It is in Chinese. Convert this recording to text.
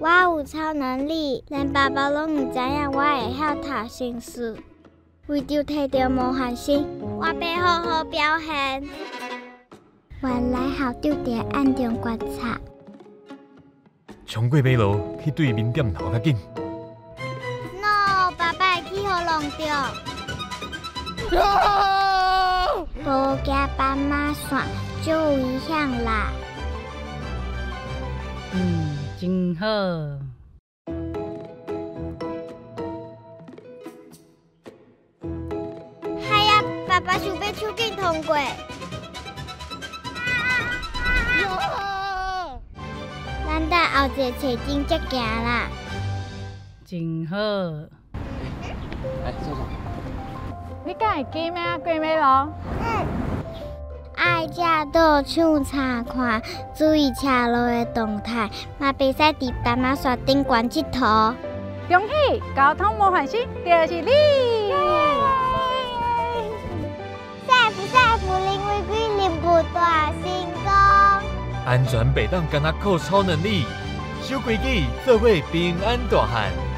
我有超能力，连爸爸拢唔知影我会晓读心术。为着摕到魔幻星，我要好好表现。原来校长伫暗中观察。 冲过马路去对面店头较紧。 No， 爸爸会去互弄着。无行斑马线就有危险啦。 真好。 嗨呀，爸爸想要手紧通过。咱等后一个找景才行啦。 真好。 来，坐坐。 你敢会记咩过马路？ 爱食倒抢查看，注意车路的动态，嘛袂使伫斑马线顶悬佚佗。 恭喜交通魔幻星就是你 ！safe，林玫瑰任务大成功。 安全袂当干那靠超能力，守规矩，做伙平安大汉。